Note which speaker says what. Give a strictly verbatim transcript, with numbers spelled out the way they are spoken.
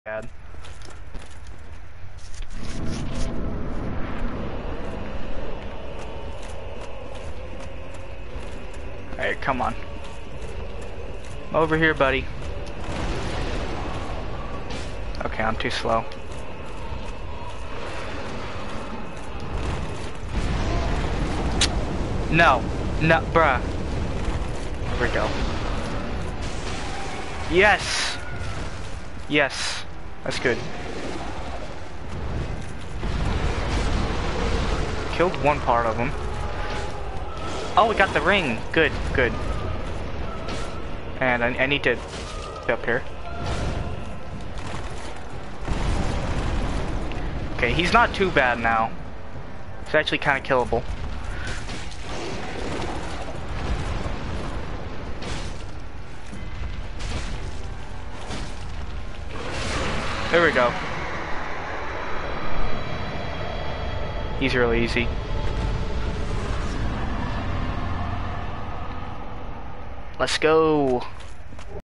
Speaker 1: bad. Alright, come on. Over here, buddy. Okay, I'm too slow. No. No, bruh. Here we go. Yes! Yes. That's good. Killed one part of them. Oh, we got the ring. Good, good. And I, I need to get up here. Okay, he's not too bad now. He's actually kind of killable. There we go. He's really easy. Let's go.